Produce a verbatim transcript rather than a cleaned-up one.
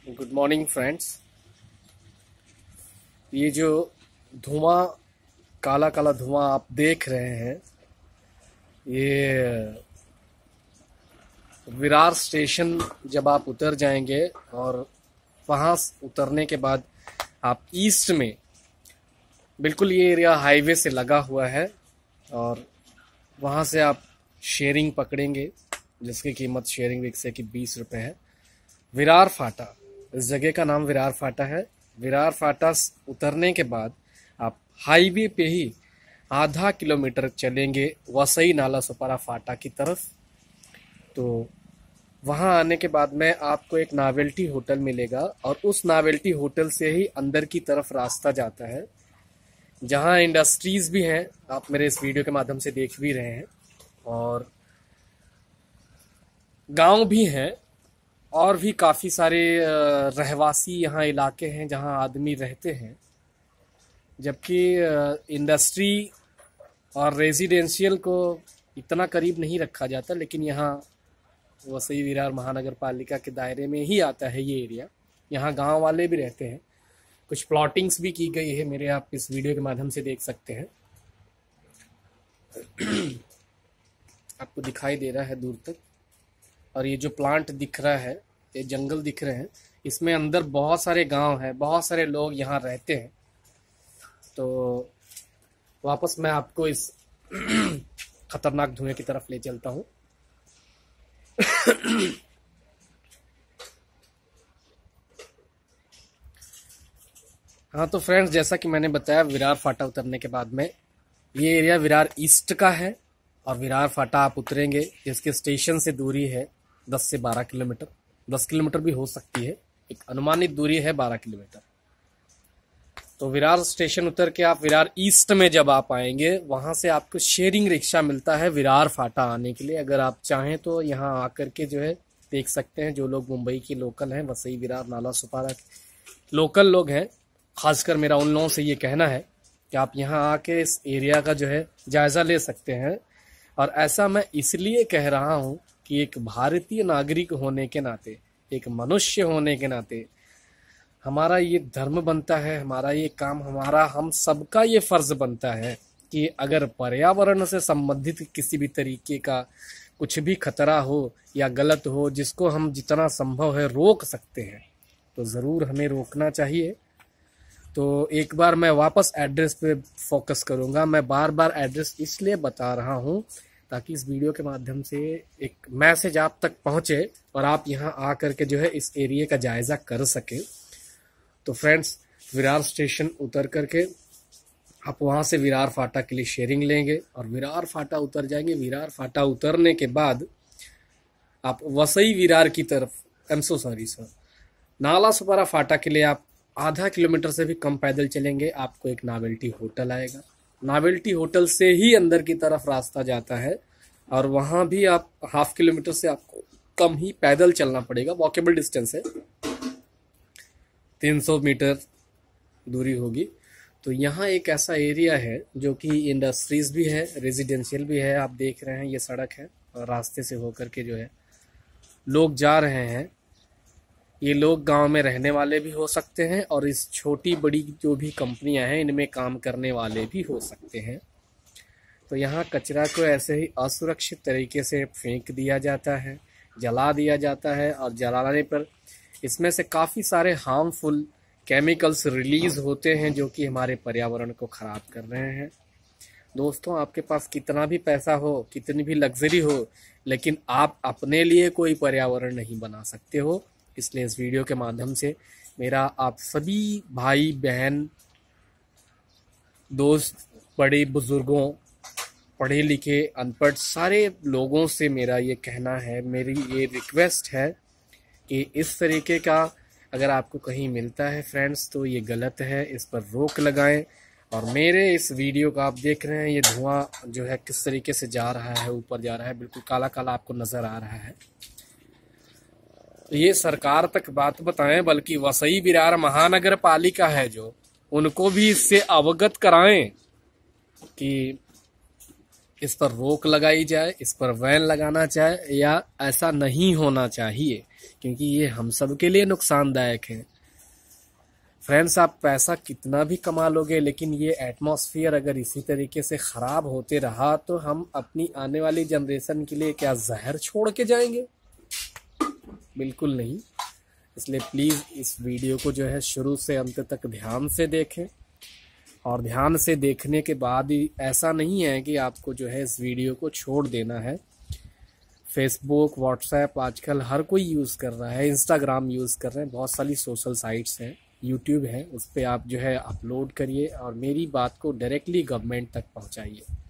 Good morning friends. ये जो धुआं, काला काला धुआं आप देख रहे हैं, ये विरार स्टेशन जब आप उतर जाएंगे और वहाँ उतरने के बाद आप ईस्ट में, बिल्कुल ये एरिया हाईवे से लगा हुआ है और वहाँ से आप शेयरिंग पकड़ेंगे जिसकी कीमत शेयरिंग रिक्शे की बीस रुपये है। विरार फाटा, इस जगह का नाम विरार फाटा है। विरार फाटा उतरने के बाद आप हाईवे पे ही आधा किलोमीटर चलेंगे वसई नाला सुपारा फाटा की तरफ। तो वहाँ आने के बाद में आपको एक नावेल्टी होटल मिलेगा और उस नावेल्टी होटल से ही अंदर की तरफ रास्ता जाता है, जहाँ इंडस्ट्रीज भी हैं, आप मेरे इस वीडियो के माध्यम से देख भी रहे हैं, और गांव भी हैं और भी काफ़ी सारे रहवासी यहाँ इलाके हैं जहाँ आदमी रहते हैं। जबकि इंडस्ट्री और रेजिडेंशियल को इतना करीब नहीं रखा जाता, लेकिन यहाँ वसई विरार महानगर पालिका के दायरे में ही आता है ये एरिया। यहाँ गांव वाले भी रहते हैं, कुछ प्लॉटिंग्स भी की गई है, मेरे आप इस वीडियो के माध्यम से देख सकते हैं। आपको दिखाई दे रहा है दूर तक, और ये जो प्लांट दिख रहा है, ये जंगल दिख रहे हैं, इसमें अंदर बहुत सारे गांव हैं, बहुत सारे लोग यहाँ रहते हैं। तो वापस मैं आपको इस खतरनाक धुएं की तरफ ले चलता हूँ। हाँ तो फ्रेंड्स, जैसा कि मैंने बताया, विरार फाटा उतरने के बाद में ये एरिया विरार ईस्ट का है और विरार फाटा आप उतरेंगे, जिसके स्टेशन से दूरी है दस से बारह किलोमीटर, दस किलोमीटर भी हो सकती है, एक अनुमानित दूरी है बारह किलोमीटर। तो विरार स्टेशन उतर के आप विरार ईस्ट में जब आप आएंगे, वहां से आपको शेयरिंग रिक्शा मिलता है विरार फाटा आने के लिए। अगर आप चाहें तो यहाँ आकर के जो है देख सकते हैं, जो लोग मुंबई के लोकल हैं, वसई विरार नाला सुपारा लोकल लोग हैं, खासकर मेरा उन लोगों से ये कहना है कि आप यहाँ आके इस एरिया का जो है जायजा ले सकते हैं। और ऐसा मैं इसलिए कह रहा हूँ कि एक भारतीय नागरिक होने के नाते, एक मनुष्य होने के नाते हमारा ये धर्म बनता है, हमारा ये काम, हमारा हम सबका ये फर्ज बनता है कि अगर पर्यावरण से संबंधित किसी भी तरीके का कुछ भी खतरा हो या गलत हो, जिसको हम जितना संभव है रोक सकते हैं, तो ज़रूर हमें रोकना चाहिए। तो एक बार मैं वापस एड्रेस पे फोकस करूंगा। मैं बार बार एड्रेस इसलिए बता रहा हूं ताकि इस वीडियो के माध्यम से एक मैसेज आप तक पहुंचे और आप यहां आकर के जो है इस एरिया का जायजा कर सके। तो फ्रेंड्स, विरार स्टेशन उतर करके आप वहां से विरार फाटा के लिए शेयरिंग लेंगे और विरार फाटा उतर जाएंगे। विरार फाटा उतरने के बाद आप वसई विरार की तरफ, I am so sorry sir, Nala Sopara फाटा के लिए आप आधा किलोमीटर से भी कम पैदल चलेंगे, आपको एक नावेल्टी होटल आएगा। नावेल्टी होटल से ही अंदर की तरफ रास्ता जाता है और वहां भी आप हाफ किलोमीटर से आपको कम ही पैदल चलना पड़ेगा, वॉकेबल डिस्टेंस है, तीन सौ मीटर दूरी होगी। तो यहाँ एक ऐसा एरिया है जो कि इंडस्ट्रीज भी है, रेजिडेंशियल भी है। आप देख रहे हैं ये सड़क है और रास्ते से होकर के जो है लोग जा रहे हैं। ये लोग गांव में रहने वाले भी हो सकते हैं और इस छोटी बड़ी जो भी कंपनियां हैं इनमें काम करने वाले भी हो सकते हैं। तो यहाँ कचरा को ऐसे ही असुरक्षित तरीके से फेंक दिया जाता है, जला दिया जाता है, और जलाने पर इसमें से काफ़ी सारे हार्मफुल केमिकल्स रिलीज होते हैं जो कि हमारे पर्यावरण को ख़राब कर रहे हैं। दोस्तों, आपके पास कितना भी पैसा हो, कितनी भी लग्जरी हो, लेकिन आप अपने लिए कोई पर्यावरण नहीं बना सकते हो। इसलिए इस वीडियो के माध्यम से मेरा आप सभी भाई बहन, दोस्त, बड़े बुजुर्गों, पढ़े लिखे, अनपढ़ सारे लोगों से मेरा ये कहना है, मेरी ये रिक्वेस्ट है कि इस तरीके का अगर आपको कहीं मिलता है फ्रेंड्स, तो ये गलत है, इस पर रोक लगाएं। और मेरे इस वीडियो का आप देख रहे हैं, ये धुआं जो है किस तरीके से जा रहा है, ऊपर जा रहा है, बिल्कुल काला काला आपको नज़र आ रहा है। ये सरकार तक बात बताएं, बल्कि वसई विरार महानगर पालिका है जो, उनको भी इससे अवगत कराएं कि इस पर रोक लगाई जाए, इस पर बैन लगाना चाहे, या ऐसा नहीं होना चाहिए, क्योंकि ये हम सब के लिए नुकसानदायक है। फ्रेंड्स, आप पैसा कितना भी कमा लोगे, लेकिन ये एटमॉस्फेयर अगर इसी तरीके से ख़राब होते रहा तो हम अपनी आने वाली जनरेशन के लिए क्या जहर छोड़ के जाएंगे? बिल्कुल नहीं। इसलिए प्लीज़ इस वीडियो को जो है शुरू से अंत तक ध्यान से देखें, और ध्यान से देखने के बाद ही ऐसा नहीं है कि आपको जो है इस वीडियो को छोड़ देना है। फेसबुक, व्हाट्सएप आजकल हर कोई यूज़ कर रहा है, इंस्टाग्राम यूज़ कर रहे हैं, बहुत सारी सोशल साइट्स हैं, यूट्यूब है, उस पर आप जो है अपलोड करिए और मेरी बात को डायरेक्टली गवर्नमेंट तक पहुंचाइए।